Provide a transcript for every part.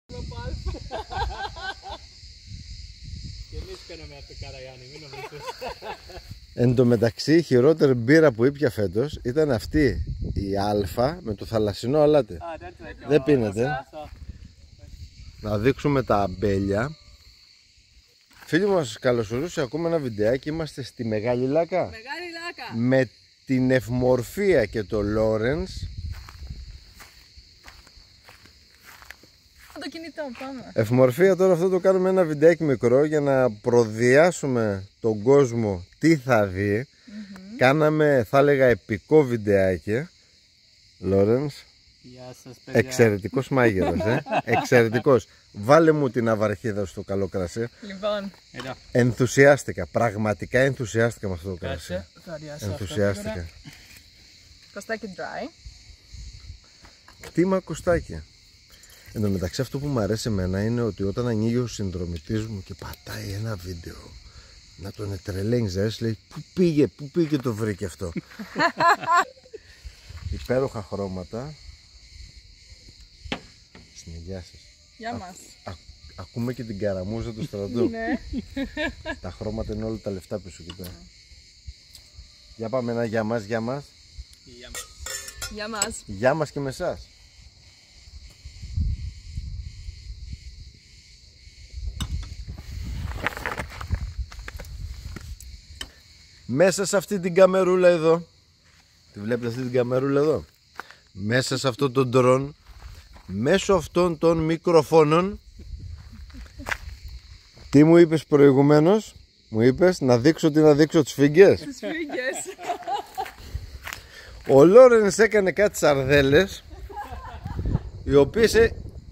Και εμείς παίρναμε από το Καραγιάννη, μην νομίζεις. Εν τω μεταξύ, η χειρότερη μπύρα που ήπια φέτος ήταν αυτή η Αλφα με το θαλασσινό αλάτι. Δεν πίνεται. Να δείξουμε τα αμπέλια. Φίλοι μας, καλωσορίσω ακόμα ένα βιντεάκι. Είμαστε στη Μεγάλη Λάκα. Μεγάλη Λάκα. Με την Ευμορφία και το Λόρενς. Το κινητό, πάμε. Ευμορφία, τώρα αυτό το κάνουμε ένα βιντεάκι μικρό για να προδιάσουμε τον κόσμο τι θα δει. Κάναμε, θα έλεγα, επικό βιντεάκι. Λόρενς, Γεια σας, παιδιά. εξαιρετικός μάγειρας, εξαιρετικός. Βάλε μου την αβαρχίδα στο καλό κρασί. Λοιπόν, Εδώ. Ενθουσιάστηκα, πραγματικά ενθουσιάστηκα με αυτό το κρασί. Κάτσε, θα αδειάσω αυτό Ενθουσιάστηκα. τώρα. κοστάκι dry. Κτήμα Κωστάκη. Εν τω μεταξύ, αυτό που μου αρέσει εμένα είναι ότι όταν ανοίγει ο συνδρομητής μου και πατάει ένα βίντεο, να τον τρελαίνεις, λέει πού πήγε και το βρήκε αυτό. Υπέροχα χρώματα. Συνεχιά σας. Γεια μας. Ακούμε και την καραμούζα του στρατού. Ναι. Τα χρώματα είναι όλα τα λεφτά πίσω, κοιτά. Για πάμε ένα για μας, για μας. Γεια μας. Γεια μας. Για μας και με εσάς. Μέσα σε αυτή την καμερούλα εδώ, τη βλέπετε αυτή την καμερούλα εδώ, μέσα σε αυτό το ντρόν, μέσω αυτών των μικροφώνων, τι μου είπες προηγουμένως, μου είπες να δείξω τις φίγγες. Τις φίγγες. Ο Λόρενς έκανε κάτι σαρδέλες, οι οποίες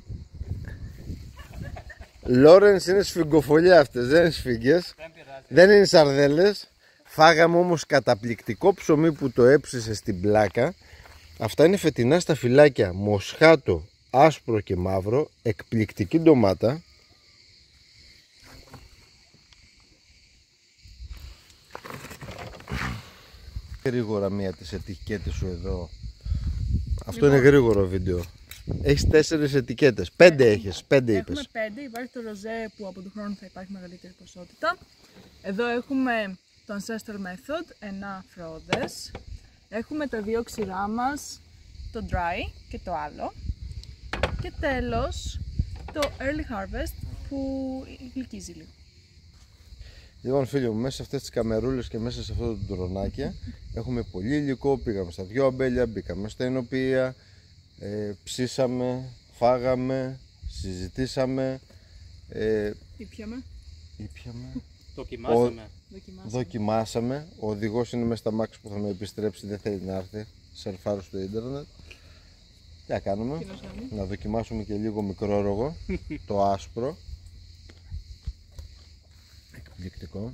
Λόρενς είναι σφιγγοφολιά αυτές, δεν είναι σφίγγες, δεν είναι σαρδέλες. Φάγαμε όμως καταπληκτικό ψωμί που το έψησε στην πλάκα. Αυτά είναι φετινά σταφυλάκια, μοσχάτο, άσπρο και μαύρο, εκπληκτική ντομάτα. Γρήγορα μία τις ετικέτες σου εδώ. Αυτό είναι γρήγορο βίντεο. Έχεις 4 ετικέτες, 5 έχεις, 5 είπες. Έχουμε 5, υπάρχει το ροζέ που από τον χρόνο θα υπάρχει μεγαλύτερη ποσότητα. Εδώ έχουμε το Ancestral Method, 9 φρόντες. Έχουμε τα 2 ξηρά μας, το Dry και το άλλο. Και τέλος το Early Harvest που γλυκίζει λίγο. Λοιπόν φίλοι μου, μέσα σε αυτές τις καμερούλες και μέσα σε αυτό το ντρονάκι έχουμε πολύ υλικό. Πήγαμε στα 2 αμπέλια, μπήκαμε στα ενοπία, ψήσαμε, φάγαμε, συζητήσαμε, Ήπιαμε. Δοκιμάσαμε. Ο οδηγός είναι μέσα στα μάξι που θα με επιστρέψει, δεν θέλει να έρθει, σερφάρω στο ίντερνετ. Τι να κάνουμε, να δοκιμάσουμε και λίγο μικρόργο, το άσπρο. Εκπληκτικό.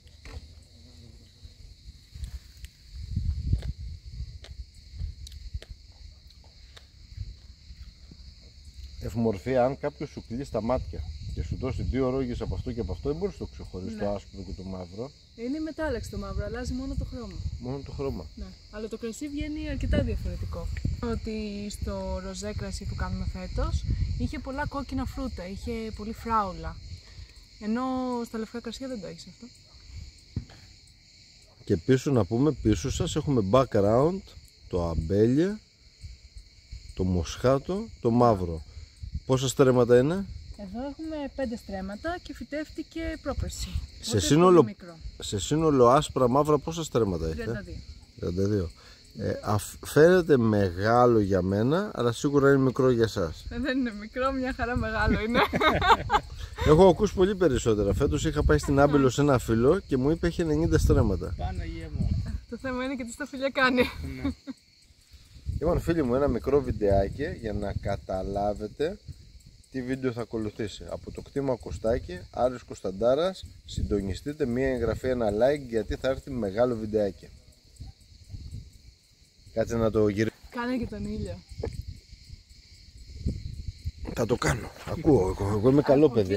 Ευμορφία, αν κάποιος σου κλείσει τα μάτια και σου δώσει 2 ρόγες από αυτό και από αυτό, δεν μπορείς να το ξεχωρίσεις, το άσπρο και το μαύρο. Είναι μετάλλαξη το μαύρο, αλλάζει μόνο το χρώμα. Μόνο το χρώμα. Ναι, αλλά το κρασί βγαίνει αρκετά διαφορετικό. Ότι στο ροζέ κρασί που κάνουμε φέτος είχε πολλά κόκκινα φρούτα, είχε πολύ φράουλα. Ενώ στα λευκά κρασιά δεν το έχεις αυτό. Και πίσω να πούμε, πίσω σας έχουμε background, το αμπέλια, το μοσχάτο, το μαύρο. Πόσα στρέμματα είναι? Εδώ έχουμε 5 στρέμματα και φυτεύτηκε πρόπερση. Σε σύνολο άσπρα μαύρα πόσα στρέμματα έχετε? 32. Φαίνεται μεγάλο για μένα, αλλά σίγουρα είναι μικρό για εσάς. Δεν είναι μικρό, μια χαρά μεγάλο είναι. Έχω ακούσει πολύ περισσότερα. Φέτος είχα πάει στην Άμπελο σε ένα φίλο και μου είπε έχει 90 στρέμματα. Παναγία μου. Το θέμα είναι και τι στα φιλιά κάνει. Λοιπόν φίλοι μου, ένα μικρό βιντεάκι για να καταλάβετε τι βίντεο θα ακολουθήσει. Από το κτήμα Κωστάκη, Άρης Κωνσταντάρας, συντονιστείτε, μία εγγραφή, ένα like, γιατί θα έρθει μεγάλο βιντεάκι. Κάτσε να το γυρίσω. Κάνε και τον ήλιο. Θα το κάνω. Ακούω, εγώ είμαι καλό παιδί,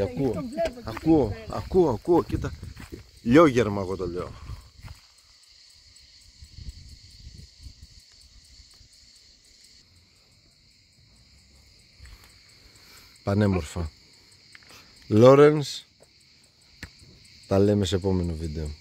ακούω, κοίτα. Λιόγερμα εγώ το λέω. πανέμορφα. Lawrence, τα λέμε σε επόμενο βίντεο.